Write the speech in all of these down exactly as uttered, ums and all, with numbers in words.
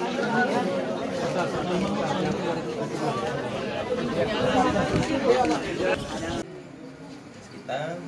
Kita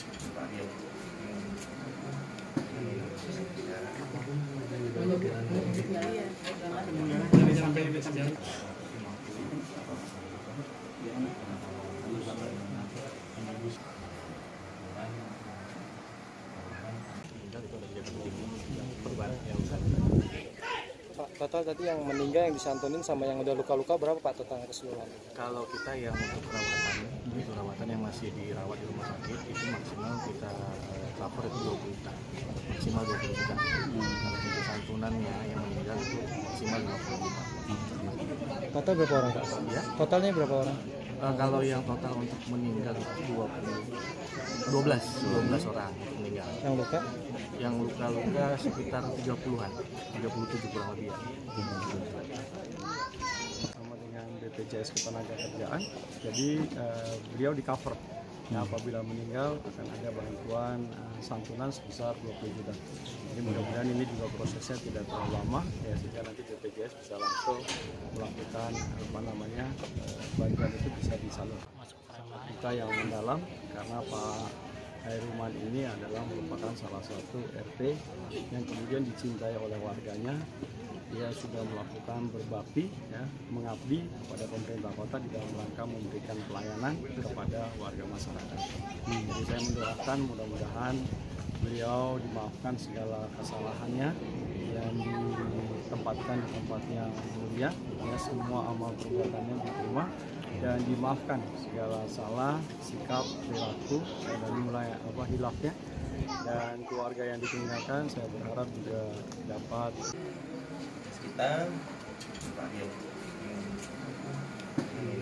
total tadi yang meninggal, yang disantunin sama yang udah luka-luka berapa Pak total keseluruhan? Kalau kita yang untuk perawatan, untuk perawatan yang masih dirawat di rumah sakit itu maksimal kita uh, cover itu dua puluh juta, maksimal dua puluh juta. Hmm. Kalau untuk santunannya yang meninggal itu maksimal lima puluh juta. Hmm. Total berapa orang Pak? Ya? Totalnya berapa orang? Uh, kalau yang total untuk meninggal itu dua puluh, dua belas, dua belas orang meninggal. Yang luka? Yang luka-luka sekitar tiga puluhan, tiga puluh tujuh kurang lebih ya. Sama dengan B P J S Ketenagakerjaan, jadi uh, beliau di cover. Nah, apabila meninggal akan ada bantuan uh, santunan sebesar dua puluh juta. Jadi mudah-mudahan ini juga prosesnya tidak terlalu lama, ya sehingga nanti B P J S bisa langsung melakukan apa namanya uh, bantuan itu bisa disalurkan. Kita yang mendalam karena Pak Hairuman ini adalah merupakan salah satu R T yang kemudian dicintai oleh warganya. Dia sudah melakukan berbakti, ya, mengabdi kepada pemerintah kota di dalam rangka memberikan pelayanan kepada warga masyarakat. Hmm. Jadi saya mendoakan mudah-mudahan beliau dimaafkan segala kesalahannya yang ditempatkan di tempat yang mulia, ya, semua amal perbuatannya diterima dan dimaafkan segala salah, sikap, perilaku dari mulai apa hilafnya, dan keluarga yang ditinggalkan saya berharap juga dapat kita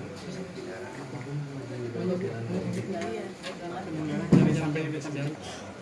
Sampai